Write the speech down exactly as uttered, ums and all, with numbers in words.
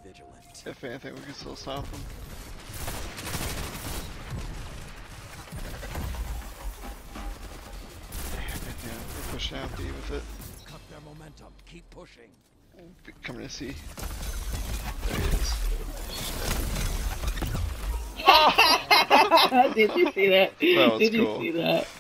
vigilant. If anything, we can still stop them. Yeah, we're pushing out D with it. Cut their momentum. Keep pushing. Coming to see. There he is. Did you see that? That was Did cool. you see that?